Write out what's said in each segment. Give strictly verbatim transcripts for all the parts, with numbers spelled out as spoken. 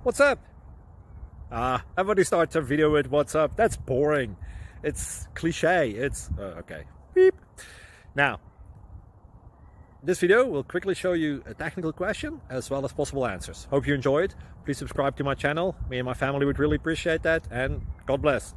What's up? Ah, everybody starts a video with what's up. That's boring. It's cliche. It's uh, okay. Beep. Now, this video will quickly show you a technical question as well as possible answers. Hope you enjoy it. Please subscribe to my channel. Me and my family would really appreciate that, and God bless.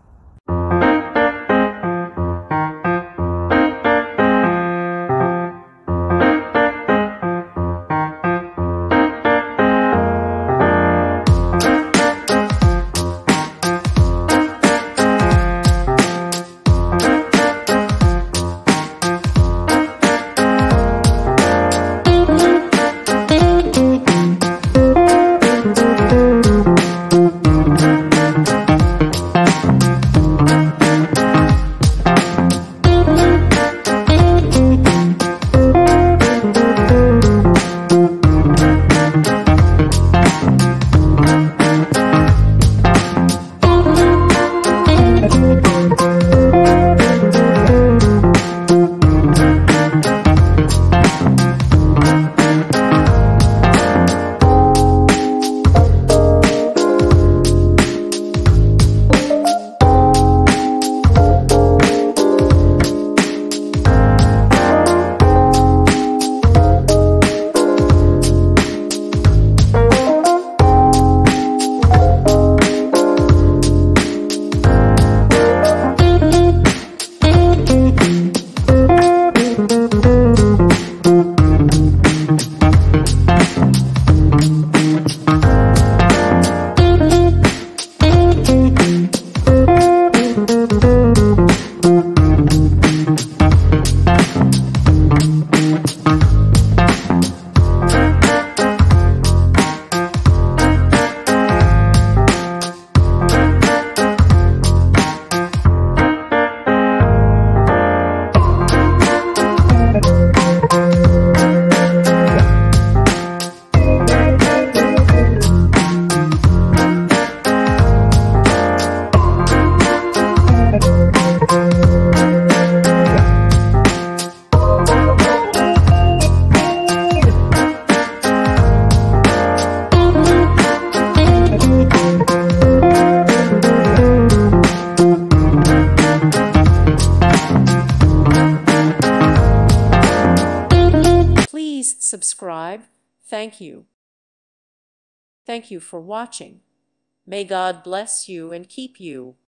Please subscribe. Thank you. Thank you for watching. May God bless you and keep you.